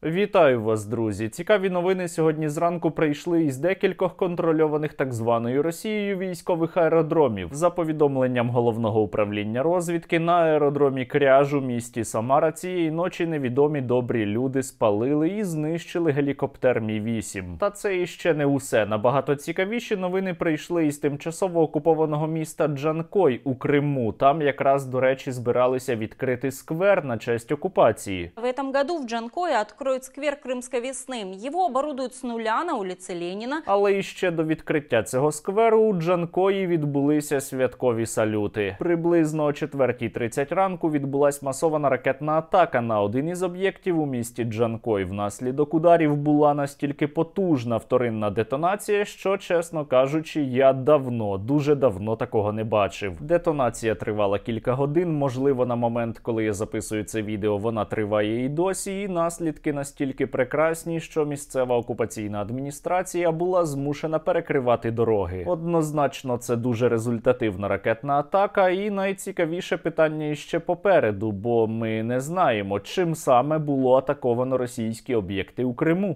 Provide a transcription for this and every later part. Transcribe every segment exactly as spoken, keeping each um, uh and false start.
Вітаю вас, друзі! Цікаві новини сьогодні зранку прийшли із декількох контрольованих так званою Росією військових аеродромів. За повідомленням Головного управління розвідки, на аеродромі Кряж у місті Самара цієї ночі невідомі добрі люди спалили і знищили гелікоптер Мі вісім. Та це іще не усе. Набагато цікавіші новини прийшли із тимчасово окупованого міста Джанкой у Криму. Там якраз, до речі, збиралися відкрити сквер на честь окупації. В этом году в Джанкое откроют сквер Крымской весны. Его оборудуют с нуля на улице Ленина. Але іще до відкриття цього скверу у Джанкої відбулися святкові салюти. Приблизно о четвертій тридцять ранку відбулась масована ракетна атака на один із об'єктів у місті Джанкой. Внаслідок ударів була настільки потужна вторинна детонація, що, чесно кажучи, я давно, дуже давно такого не бачив. Детонація тривала кілька годин, можливо, на момент, коли я записую це відео, вона триває і досі, і наслідки настільки прекрасні, що місцева окупаційна адміністрація була змушена перекривати дороги. Однозначно, це дуже результативна ракетна атака, і найцікавіше питання іще попереду, бо ми не знаємо, чим саме було атаковано російські об'єкти у Криму.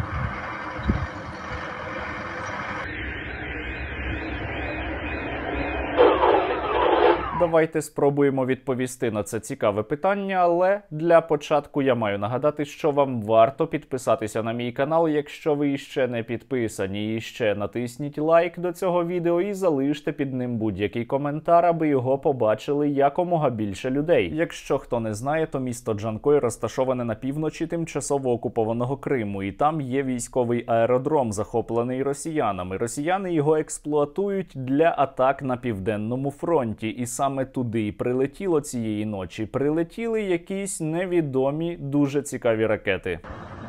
Давайте спробуємо відповісти на це цікаве питання, але для початку я маю нагадати, що вам варто підписатися на мій канал, якщо ви іще не підписані. І ще натисніть лайк до цього відео і залиште під ним будь-який коментар, аби його побачили якомога більше людей. Якщо хто не знає, то місто Джанкой розташоване на півночі тимчасово окупованого Криму, і там є військовий аеродром, захоплений росіянами. Росіяни його експлуатують для атак на Південному фронті, і сам Саме туди і прилетіло цієї ночі. Прилетіли якісь невідомі, дуже цікаві ракети.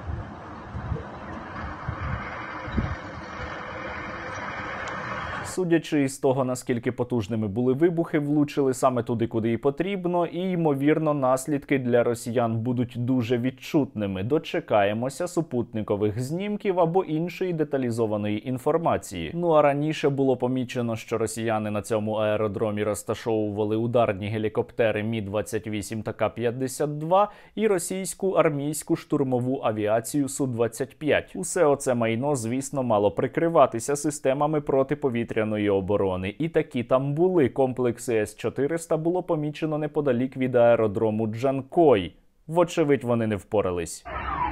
Судячи із того, наскільки потужними були вибухи, влучили саме туди, куди і потрібно, і, ймовірно, наслідки для росіян будуть дуже відчутними. Дочекаємося супутникових знімків або іншої деталізованої інформації. Ну а раніше було помічено, що росіяни на цьому аеродромі розташовували ударні гелікоптери Мі двадцять вісім та Ка п'ятдесят два і російську армійську штурмову авіацію Су двадцять п'ять. Усе оце майно, звісно, мало прикриватися системами протиповітряної оборони. І такі там були. Комплекси С чотириста було помічено неподалік від аеродрому Джанкой. Вочевидь, вони не впорались.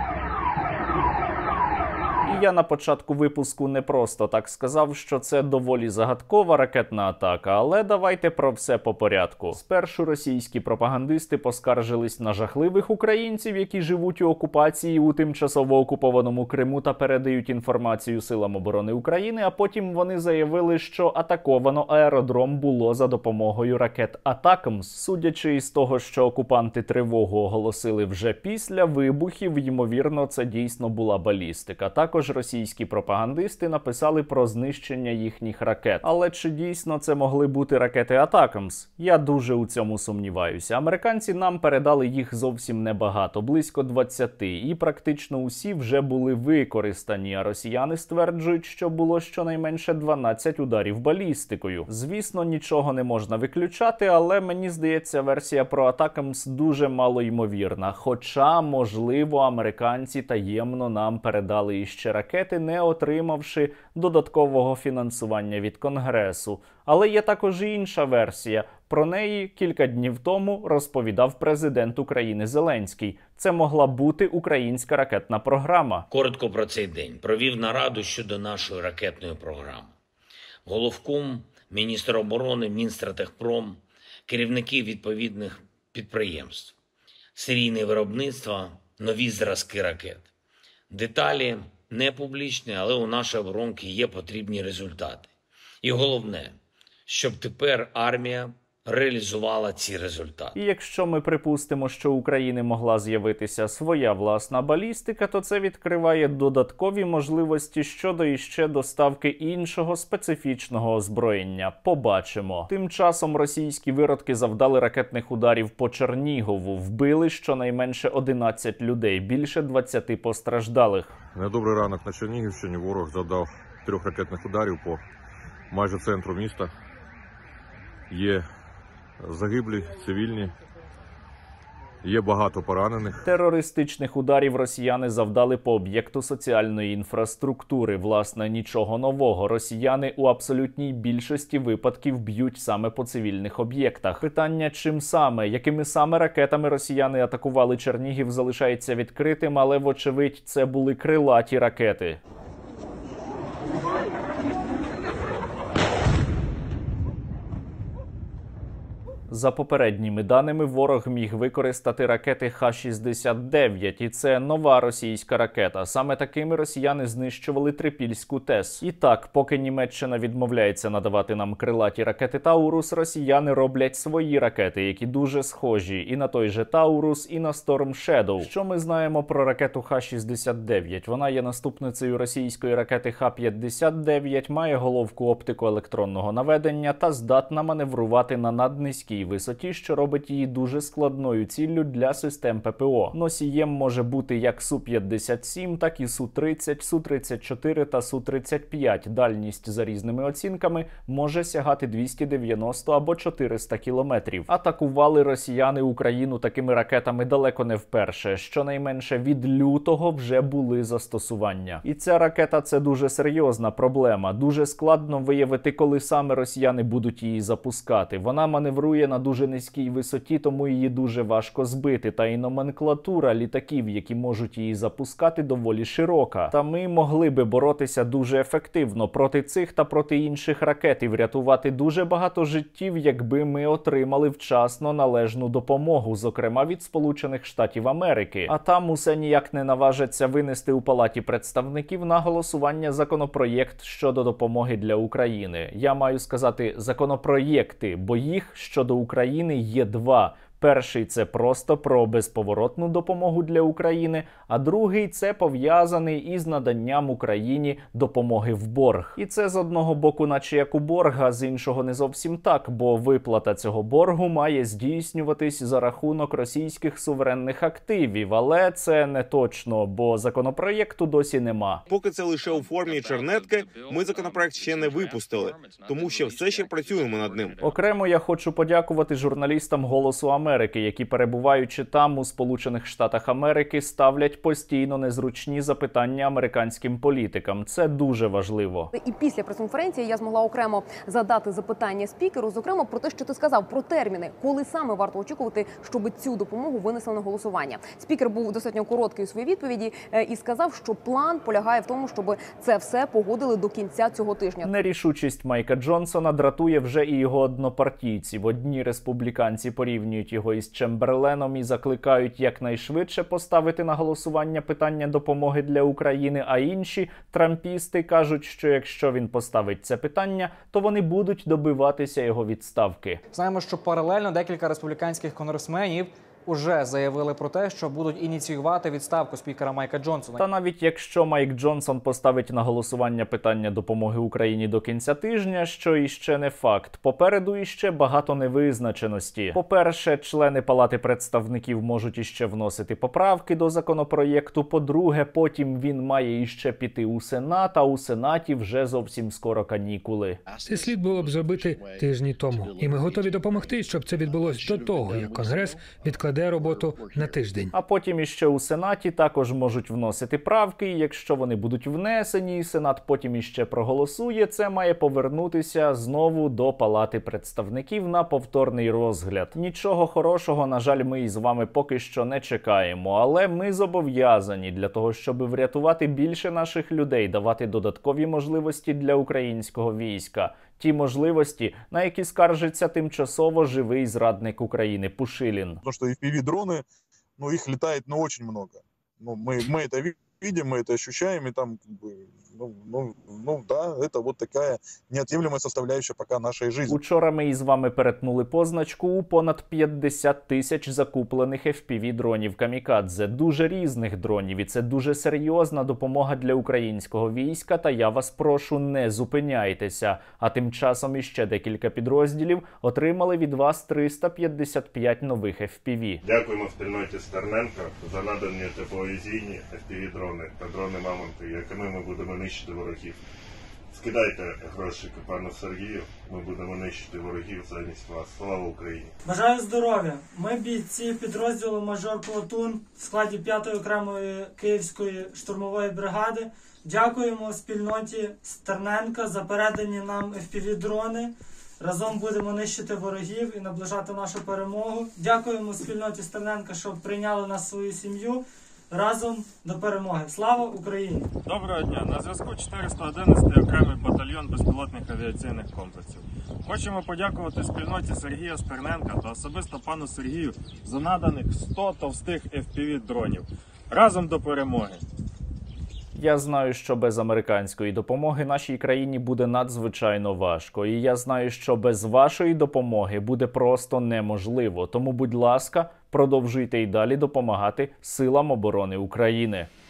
І я на початку випуску не просто так сказав, що це доволі загадкова ракетна атака, але давайте про все по порядку. Спершу російські пропагандисти поскаржились на жахливих українців, які живуть у окупації у тимчасово окупованому Криму та передають інформацію Силам оборони України, а потім вони заявили, що атаковано аеродром було за допомогою ракет Атакамс. Судячи із того, що окупанти тривогу оголосили вже після вибухів, ймовірно, це дійсно була балістика. Також російські пропагандисти написали про знищення їхніх ракет. Але чи дійсно це могли бути ракети Атакамс? Я дуже у цьому сумніваюся. Американці нам передали їх зовсім небагато, близько двадцяти, і практично усі вже були використані, а росіяни стверджують, що було щонайменше дванадцять ударів балістикою. Звісно, нічого не можна виключати, але мені здається, версія про Атакамс дуже малоймовірна. Хоча, можливо, американці таємно нам передали іще ракети, не отримавши додаткового фінансування від Конгресу. Але є також і інша версія. Про неї кілька днів тому розповідав президент України Зеленський. Це могла бути українська ракетна програма. Коротко про цей день. Провів нараду щодо нашої ракетної програми. Головком, міністр оборони, Мінстратегпром, керівники відповідних підприємств, серійне виробництво, нові зразки ракет. Деталі не публічні, але у нашої оборонки є потрібні результати. І головне, щоб тепер армія реалізувала ці результати. І якщо ми припустимо, що у України могла з'явитися своя власна балістика, то це відкриває додаткові можливості щодо іще доставки іншого специфічного озброєння. Побачимо. Тим часом російські виродки завдали ракетних ударів по Чернігову. Вбили щонайменше одинадцять людей, більше двадцяти постраждалих. На добрий ранок на Чернігівщині ворог завдав трьох ракетних ударів по майже центру міста. Є загиблі, цивільні, Є багато поранених. Терористичних ударів росіяни завдали по об'єкту соціальної інфраструктури. Власне, нічого нового. Росіяни у абсолютній більшості випадків б'ють саме по цивільних об'єктах. Питання, чим саме, якими саме ракетами росіяни атакували Чернігів, залишається відкритим, але, вочевидь, це були крилаті ракети. За попередніми даними, ворог міг використати ракети Х шістдесят дев'ять, і це нова російська ракета. Саме такими росіяни знищували Трипільську ТЕС. І так, поки Німеччина відмовляється надавати нам крилаті ракети Таурус, росіяни роблять свої ракети, які дуже схожі і на той же Таурус, і на Storm Shadow. Що ми знаємо про ракету Х шістдесят дев'ять? Вона є наступницею російської ракети Х п'ятдесят дев'ять, має головку оптико-електронного наведення та здатна маневрувати на наднизькій висоті, що робить її дуже складною ціллю для систем ППО. Носієм може бути як Су п'ятдесят сім, так і Су тридцять, Су тридцять чотири та Су тридцять п'ять. Дальність за різними оцінками може сягати двісті дев'яносто або чотириста кілометрів. Атакували росіяни Україну такими ракетами далеко не вперше. Щонайменше від лютого вже були застосування. І ця ракета – це дуже серйозна проблема. Дуже складно виявити, коли саме росіяни будуть її запускати. Вона маневрує на дуже низькій висоті, тому її дуже важко збити. Та й номенклатура літаків, які можуть її запускати, доволі широка. Та ми могли би боротися дуже ефективно проти цих та проти інших ракет і врятувати дуже багато життів, якби ми отримали вчасно належну допомогу, зокрема від Сполучених Штатів Америки. А там усе ніяк не наважаться винести у Палаті представників на голосування законопроєкт щодо допомоги для України. Я маю сказати законопроєкти, бо їх щодо України є два. Перший – це просто про безповоротну допомогу для України, а другий – це пов'язаний із наданням Україні допомоги в борг. І це з одного боку наче як у борг, а з іншого не зовсім так, бо виплата цього боргу має здійснюватись за рахунок російських суверенних активів, але це не точно, бо законопроєкту досі нема. Поки це лише у формі чернетки, ми законопроект ще не випустили, тому що все ще працюємо над ним. Окремо я хочу подякувати журналістам «Голосу Америки», Америки, які, перебуваючи там, у Сполучених Штатах Америки, ставлять постійно незручні запитання американським політикам. Це дуже важливо. І після прес-конференції я змогла окремо задати запитання спікеру, зокрема про те, що ти сказав, про терміни, коли саме варто очікувати, щоб цю допомогу винесли на голосування. Спікер був достатньо короткий у своїй відповіді і сказав, що план полягає в тому, щоб це все погодили до кінця цього тижня. Нерішучість Майка Джонсона дратує вже і його однопартійців. Одні республіканці порівнюють його із Чемберленом і закликають якнайшвидше поставити на голосування питання допомоги для України, а інші трампісти кажуть, що якщо він поставить це питання, то вони будуть добиватися його відставки. Знаємо, що паралельно декілька республіканських конгресменів уже заявили про те, що будуть ініціювати відставку спікера Майка Джонсона. Та навіть якщо Майк Джонсон поставить на голосування питання допомоги Україні до кінця тижня, що іще не факт. Попереду іще багато невизначеності. По-перше, члени Палати представників можуть іще вносити поправки до законопроєкту. По-друге, потім він має іще піти у Сенат, а у Сенаті вже зовсім скоро канікули. Це слід було б зробити тижні тому. І ми готові допомогти, щоб це відбулось до того, як Конгрес відкладе роботу на тиждень. А потім іще у Сенаті також можуть вносити правки, і якщо вони будуть внесені, і Сенат потім іще проголосує, це має повернутися знову до Палати представників на повторний розгляд. Нічого хорошого, на жаль, ми із вами поки що не чекаємо, але ми зобов'язані для того, щоб врятувати більше наших людей, давати додаткові можливості для українського війська. Ті можливості, на які скаржиться тимчасово живий зрадник України Пушилін. Тому що еф пі ві-дрони, ну, їх літає ну, дуже багато. Ну, ми, ми це видим, мы это ощущаем, и там, ну, ну, ну да, это вот такая неотъемлемая составляющая пока нашей жизни. Учора ми із вами перетнули позначку у понад п'ятдесят тисяч закуплених еф пі ві-дронів «Камікадзе». Дуже різних дронів, і це дуже серйозна допомога для українського війська, та я вас прошу, не зупиняйтеся. А тим часом іще декілька підрозділів отримали від вас триста п'ятдесят п'ять нових еф пі ві. Дякуємо спільноті Стерненка за надані тепловізійні еф пі ві-дрони та дрони «Мамонти», якими ми будемо нищити ворогів. Скидайте гроші пану Сергію, ми будемо нищити ворогів замість вас. Слава Україні! Бажаю здоров'я! Ми бійці підрозділу «Мажор Платун» в складі п'ятої окремої Київської штурмової бригади. Дякуємо спільноті Стерненка за передані нам еф пі ві-дрони. Разом будемо нищити ворогів і наближати нашу перемогу. Дякуємо спільноті Стерненка, що прийняли нас в свою сім'ю. Разом до перемоги. Слава Україні! Доброго дня! На зв'язку чотириста одинадцятий окремий батальйон безпілотних авіаційних комплексів. Хочемо подякувати спільноті Сергія Стерненка та особисто пану Сергію за наданих сто товстих еф пі ві-дронів. Разом до перемоги! Я знаю, що без американської допомоги нашій країні буде надзвичайно важко. І я знаю, що без вашої допомоги буде просто неможливо. Тому, будь ласка, продовжуйте й далі допомагати силам оборони України.